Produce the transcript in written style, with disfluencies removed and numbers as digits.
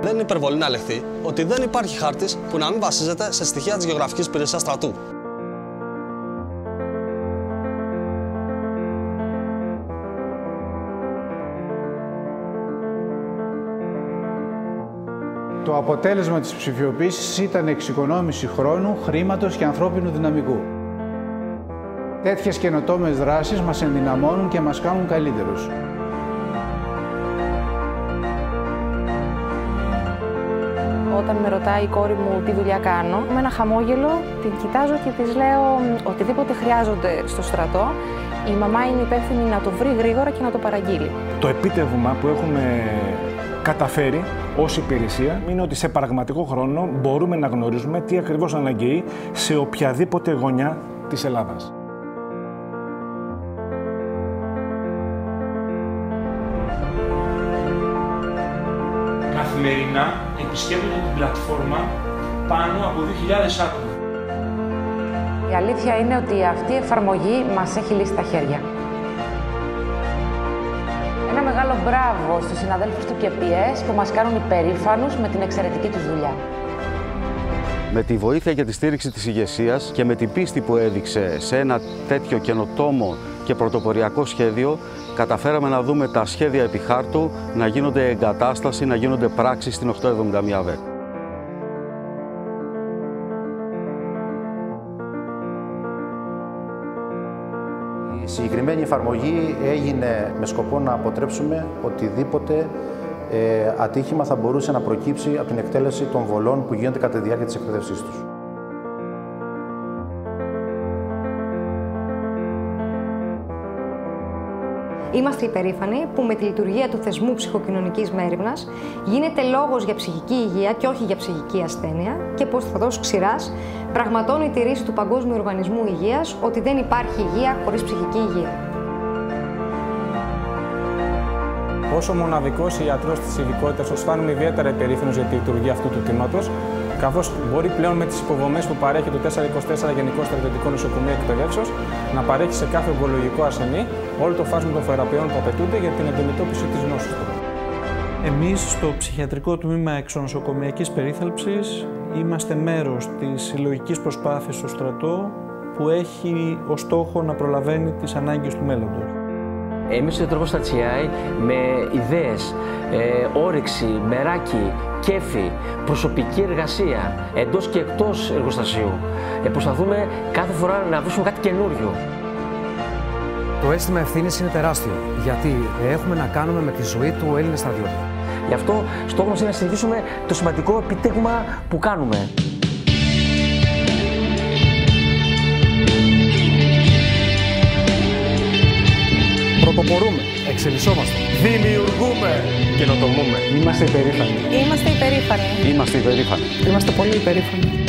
Δεν είναι υπερβολή να λεχθεί ότι δεν υπάρχει χάρτης που να μην βασίζεται σε στοιχεία της Γεωγραφικής Υπηρεσίας Στρατού. Το αποτέλεσμα της ψηφιοποίησης ήταν εξοικονόμηση χρόνου, χρήματος και ανθρώπινου δυναμικού. Τέτοιες καινοτόμες δράσεις μας ενδυναμώνουν και μας κάνουν καλύτερους. Όταν με ρωτάει η κόρη μου τι δουλειά κάνω, με ένα χαμόγελο την κοιτάζω και της λέω οτιδήποτε χρειάζονται στο στρατό, η μαμά είναι υπεύθυνη να το βρει γρήγορα και να το παραγγείλει. Το επίτευγμα που έχουμε καταφέρει ως υπηρεσία είναι ότι σε πραγματικό χρόνο μπορούμε να γνωρίζουμε τι ακριβώς αναγκαιεί σε οποιαδήποτε γωνιά της Ελλάδας. Καθημερινά επισκέπτονται την πλατφόρμα πάνω από 2.000 άτομα. Η αλήθεια είναι ότι αυτή η εφαρμογή μας έχει λύσει τα χέρια. Ένα μεγάλο μπράβο στους συναδέλφους του KPS που μας κάνουν υπερήφανους με την εξαιρετική τους δουλειά. Με τη βοήθεια και τη στήριξη της ηγεσίας και με την πίστη που έδειξε σε ένα τέτοιο καινοτόμο και πρωτοποριακό σχέδιο, καταφέραμε να δούμε τα σχέδια επί χάρτου να γίνονται εγκατάσταση, να γίνονται πράξεις στην 871 ΒΕΚ. Η συγκεκριμένη εφαρμογή έγινε με σκοπό να αποτρέψουμε οτιδήποτε ατύχημα θα μπορούσε να προκύψει από την εκτέλεση των βολών που γίνονται κατά τη διάρκεια της εκπαίδευσής τους. Είμαστε υπερήφανοι που με τη λειτουργία του θεσμού ψυχοκοινωνικής μέριμνας γίνεται λόγος για ψυχική υγεία και όχι για ψυχική ασθένεια και πως ο στρατός Ξηράς πραγματώνει τη ρίση του Παγκόσμιου Οργανισμού Υγείας ότι δεν υπάρχει υγεία χωρίς ψυχική υγεία. Όσο μοναδικός ιατρός της ειδικότητας, αισθάνομαι ιδιαίτερα υπερήφανος για τη λειτουργία αυτού του τμήματος, καθώς μπορεί πλέον με τις υποδομές που παρέχει το 424 Γενικό Στρατιωτικό Νοσοκομείο Εκπαιδεύσεως να παρέχει σε κάθε ογκολογικό ασθενή όλο το φάσμα των θεραπείων που απαιτούνται για την αντιμετώπιση της νόσου του. Εμείς στο ψυχιατρικό τμήμα εξονοσοκομιακής περίθαλψης είμαστε μέρος της συλλογικής προσπάθειας στο στρατό που έχει ως στόχο να προλαβαίνει τις ανάγκες του μέλλοντος. Εμείς στο Ιατρικό στα GI με ιδέες, όρεξη, μεράκι, κέφι, προσωπική εργασία, εντός και εκτός εργοστασίου, προσπαθούμε κάθε φορά να βρίσκουμε κάτι καινούριο. Το αίσθημα ευθύνης είναι τεράστιο, γιατί έχουμε να κάνουμε με τη ζωή του Έλληνα στρατιώτη. Γι' αυτό στόχος μας είναι να συνεχίσουμε το σημαντικό επιτεύγμα που κάνουμε. Πρωτοπορούμε, εξελισσόμαστε, δημιουργούμε, καινοτομούμε. Είμαστε υπερήφανοι. Είμαστε υπερήφανοι. Είμαστε υπερήφανοι. Είμαστε πολύ υπερήφανοι.